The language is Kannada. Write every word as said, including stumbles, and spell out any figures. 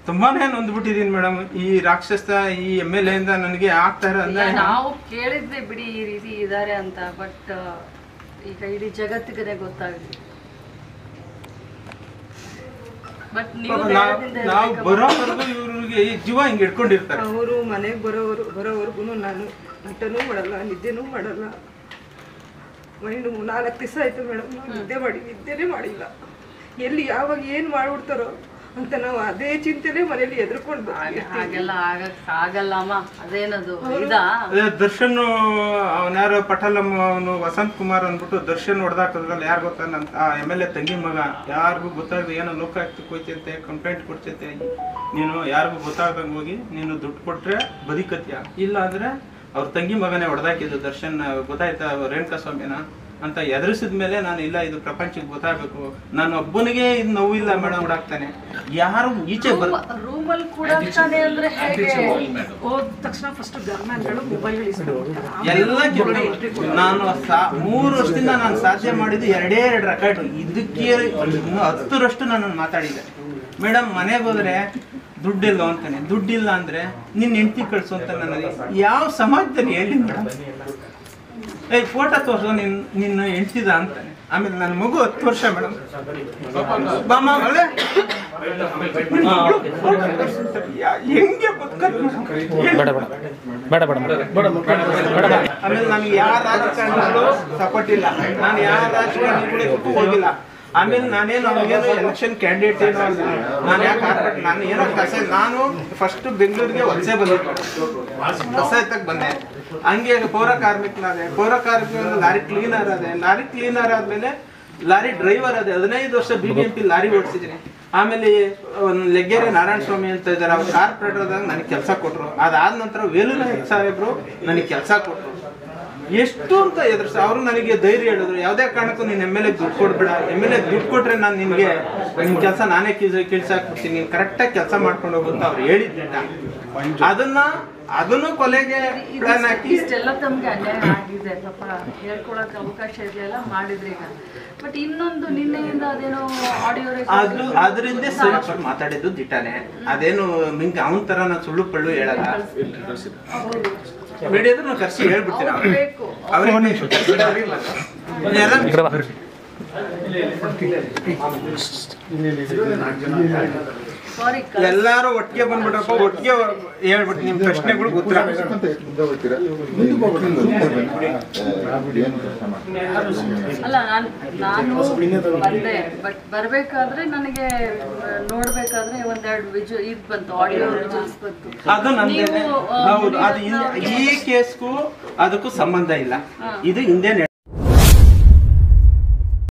ತುಂಬಾನೇ ನೊಂದ್ಬಿಟ್ಟಿದೀನಿ ಮೇಡಮ್. ಈ ರಾಕ್ಷಸ ಈ ಎಮ್ ಎಲ್ ಎ ಇಂದ ನನಗೆ ಆಗ್ತಾರೆ ಅಂದ್ರೆ ನಾವು ಕೇಳಿದ್ವಿ ಬಿಡಿ ಈ ರೀತಿ ಇದಾರೆ ಅಂತ, ಬಟ್ ಈಗ ಇಡೀ ಜಗತ್ತಿಗೆ ಗೊತ್ತಾಗಿದೆ. ಬಟ್ ನಾವು ಬರೋವರೆಗೂ ಇವ್ರಿಗೆ ಜೀವ ಹಿಂಗ್ ಇಟ್ಕೊಂಡಿರ್ತಾರೆ. ಅವರು ಮನೆಗೆ ಬರೋವರು ಬರೋವರೆಗೂ ನಾನು ಊಟನೂ ಮಾಡಲ್ಲ, ನಿದ್ದೆನೂ ಮಾಡಲ್ಲ. ಮೈಂಡು ನಾಲ್ಕು ದಿವಸ ಆಯ್ತು ಮೇಡಮ್, ನಾವು ನಿದ್ದೆ ಮಾಡಿ ನಿದ್ದೆನೇ ಮಾಡಿಲ್ಲ. ಎಲ್ಲಿ ಯಾವಾಗ ಏನು ಮಾಡ್ಬಿಡ್ತಾರೋ ಅಂತ ನಾವು ಅದೇ ಚಿಂತೆನೇ ಮನೇಲಿ ಎದುರ್ಕೊಂಡು ಹಾಗೆಲ್ಲ ಆಗಕ್ ಆಗಲ್ಲಮ್ಮ. ಅದೇನದು ಇದಾ ದರ್ಶನ್ ಅವನ್ಯಾರೋ ಪಟಲಂ ಅವನು ವಸಂತ್ ಕುಮಾರ್ ಅಂದ್ಬಿಟ್ಟು ದರ್ಶನ್ ಹೊಡೆದಾಕದ್ರಲ್ಲಿ ಯಾರು ಗೊತ್ತಾ ನನ್ನ ಎಮ್ ಎಲ್ ಎ ತಂಗಿ ಮಗ, ಯಾರಿಗೂ ಗೊತ್ತಾಗದೆ ಏನೋ ಲೋಕಾಯುಕ್ತಕ್ಕೆ ಹೋಯ್ತಂತೆ, ಕಂಪ್ಲೇಂಟ್ ಕೊಡ್ತೈತೆ, ನೀನು ಯಾರಿಗೂ ಗೊತ್ತಾಗದಂಗೆ ಹೋಗಿ ನೀನು ದುಡ್ಡು ಕೊಟ್ರೆ ಬದುಕತ್ಯ, ಇಲ್ಲ ಅಂದ್ರೆ ಅವ್ರ ತಂಗಿ ಮಗನೇ ಹೊಡೆದಾಕಿದ್ದು ದರ್ಶನ್ ಗೊತ್ತಾಯ್ತಾ ರೇಣುಕಾ ಸ್ವಾಮಿನ ಅಂತ ಎದುರಿಸಿದ ಮೇಲೆ ನಾನು ಇಲ್ಲ ಇದು ಪ್ರಪಂಚಕ್ಕೆ ಗೊತ್ತಾಗಬೇಕು, ನಾನು ಒಬ್ಬನಿಗೆ ಇದು ನೋವಿಲ್ಲ ಮೇಡಮ್ ಹೊಡಾಕ್ತಾನೆ, ಯಾರು ಈಚೆ ಬರ್ ರೂಮಲ್ಲಿ ಕೂಡ ಅಂದ್ರೆ ಹೋದ ತಕ್ಷಣ ಫಸ್ಟ್ ಗನ್ಮ್ಯಾನ್ಗಳು ಮೊಬೈಲ್ಗಳು ಎಲ್ಲ ನಾನು ಮೂರು ವರ್ಷದಿಂದ ನಾನು ಸಾಧ್ಯ ಮಾಡಿದ್ದು ಎರಡೇ ಎರಡು ರೆಕಾರ್ಡ್, ಇದಕ್ಕೆ ಇನ್ನು ಹತ್ತರಷ್ಟು ನಾನು ಮಾತಾಡಿದ್ದೆ ಮೇಡಮ್. ಮನೆಗೆ ಹೋದ್ರೆ ದುಡ್ಡಿಲ್ಲ ಅಂತಾನೆ, ದುಡ್ಡಿಲ್ಲ ಅಂದ್ರೆ ನಿನ್ನ ಹೆಂಡತಿ ಕಳ್ಸು ಅಂತ ನನಗೆ ಯಾವ ಸಮಾಜದಲ್ಲಿ ಹೇಳಿ ಮೇಡಮ್. ಏ ಫೋಟೋ ತೋರ್ಸು ನಿನ್ ನಿನ್ನ ಹೆಂಡ್ತಿದ ಅಂತಾನೆ. ಆಮೇಲೆ ನನ್ನ ಮಗು ಹತ್ತು ವರ್ಷ ಮೇಡಮ್, ಹೆಂಗೆ ಆಮೇಲೆ ನನಗೆ ಯಾರ ರಾಜಕಾರಣಿಗಳು ಸಪೋರ್ಟ್ ಇಲ್ಲ, ನಾನು ಯಾರ ರಾಜಕಾರಣಿಗಳು ಹೋಗಿಲ್ಲ. ಆಮೇಲೆ ನಾನೇನು ಅವ್ರಿಗೇನು ಎಲೆಕ್ಷನ್ ಕ್ಯಾಂಡಿಡೇಟ್ ಏನೋ ಅಲ್ಲ, ನಾನು ಯಾಕೆ ಹಾಕ್ಬಿಟ್ಟು ನಾನು ಏನೋ ಕಸ ನಾನು ಫಸ್ಟ್ ಬೆಂಗಳೂರಿಗೆ ವಲಸೆ ಬಂದಿದ್ದೆ, ಕಸ ಎತ್ತಕ್ಕೆ ಬಂದೆ. ಹಂಗೆ ಪೌರ ಕಾರ್ಮಿಕನಾದೆ, ಪೌರ ಕಾರ್ಮಿಕ ಲಾರಿ ಕ್ಲೀನರ್ ಅದೇ, ಲಾರಿ ಕ್ಲೀನರ್ ಆದ್ಮೇಲೆ ಲಾರಿ ಡ್ರೈವರ್ ಅದೇ, ಹದಿನೈದು ವರ್ಷ B B M P lorry ಓಡಿಸಿದ್ದೀನಿ. ಆಮೇಲೆ ಒಂದು ಲೆಗ್ಗೆರೆ ನಾರಾಯಣ ಸ್ವಾಮಿ ಅಂತ ಇದ್ದಾರೆ, ಅವ್ರು ಕಾರ್ಪೊರೇಟರ್ದಾಗ ನನಗೆ ಕೆಲಸ ಕೊಟ್ಟರು. ಅದಾದ ನಂತರ ವೇಲುನಾಯಕ್ ಸಾಹೇಬ್ರು ನನಗೆ ಕೆಲಸ ಕೊಟ್ಟರು. ಎಷ್ಟು ಅಂತ ಎದುರಿಸ ಅವರು ನನಗೆ ಧೈರ್ಯ ಹೇಳಿದ್ರು, ಯಾವುದೇ ಕಾರಣಕ್ಕೂ ನೀನು ಎಮ್ ಎಲ್ ಎ ದುಡ್ಡು ಕೊಡ್ಬೇಡ, ಎಮ್ ಎಲ್ ಎ ದುಡ್ಡು ಕೊಟ್ರೆ ನಾನು ನಿನಗೆ ನಿಮ್ಮ ಕೆಲಸ ನಾನೇ ಕಿಲ್ಸ ಕಿಳ್ಸಾಕ್ಬಿಡ್ತೀನಿ, ನೀನು ಕರೆಕ್ಟಾಗಿ ಕೆಲಸ ಮಾಡ್ಕೊಂಡು ಹೋಗು ಅಂತ ಅವ್ರು ಹೇಳಿದ್ದಿಲ್ಲ. ಅದನ್ನ ಅದನ್ನು ಕೊಲೆಗೆ ಪ್ಲಾನ್ ಹಾಕಿ ಇಷ್ಟೆಲ್ಲ ತಮ್ಗೆ ಅನ್ಯಾಯ ಆಗಿದೆ, ಪಾಪ ಹೇಳ್ಕೊಳಕ್ ಅವಕಾಶ ಇರಲಿಲ್ಲ, ಮಾಡಿದ್ರಿ. ಈಗ ಬಟ್ ಇನ್ನೊಂದು ನಿನ್ನೆಯಿಂದ ಅದೇನೋ ಆಡಿಯೋ ಅದು ಅದರಿಂದ ಸರಿ ಮಾತಾಡಿದ್ದು ದಿಟ್ಟಾನೆ, ಅದೇನು ನಿಂಗೆ ಅವನ ತರ ನಾನು ಸುಳ್ಳು ಪಳ್ಳು ಹೇಳಲ್ಲ. ಬೇಡಿದ್ರು ನಾವು ಕರ್ಸಿ ಹೇಳ್ಬಿಡ್ತೀನಿ ಎಲ್ಲಾರು ಒಟ್ಟಿಗೆ ಬಂದ್ಬಿಟ್ರಪ್ಪ, ಒಟ್ಟಿಗೆ ಹೇಳ್ಬಿಟ್ಟು ನಿಮ್ ಪ್ರಶ್ನೆಗಳಿಗೆ ಉತ್ತರ. ಅಲ್ಲ ನಾನು ನಾನು ಬಂದೆ, ಬಟ್ ಬರ್ಬೇಕಾದ್ರೆ ನನಗೆ ನೋಡ್ಬೇಕಾದ್ರೆ ಒಂದೆರಡು ವಿಜು ಇದು ಬಂತು, ಆಡಿಯೋ ವಿಜುವಲ್ಸ್ ಬಂತು. ಅದು ನಂದೇ ಹೌದು, ಅದು ಈ ಕೇಸ್ಗೂ ಅದಕ್ಕೂ ಸಂಬಂಧ ಇಲ್ಲ, ಇದು ಹಿಂದೆ